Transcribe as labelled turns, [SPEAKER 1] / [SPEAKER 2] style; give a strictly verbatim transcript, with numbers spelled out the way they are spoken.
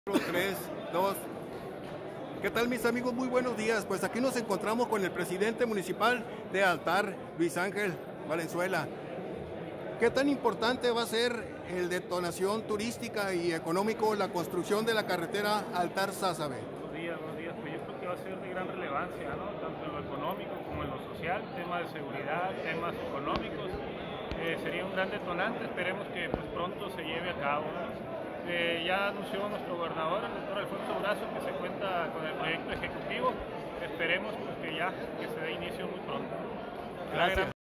[SPEAKER 1] Tres, dos. ¿Qué tal, mis amigos? Muy buenos días. Pues aquí nos encontramos con el presidente municipal de Altar, Luis Ángel Valenzuela. ¿Qué tan importante va a ser el detonación turística y económico la construcción de la carretera Altar-Sázabe?
[SPEAKER 2] Buenos días, buenos días. Pues yo creo que va a ser de gran relevancia, ¿no? Tanto en lo económico como en lo social, temas de seguridad, temas económicos. Eh, sería un gran detonante. Esperemos que pues, pronto se lleve a cabo, ¿no? Eh, ya anunció nuestro gobernador, el doctor Alfonso Durazo, que se cuenta con el proyecto ejecutivo. Esperemos pues, que ya que se dé inicio muy pronto.
[SPEAKER 1] Gracias.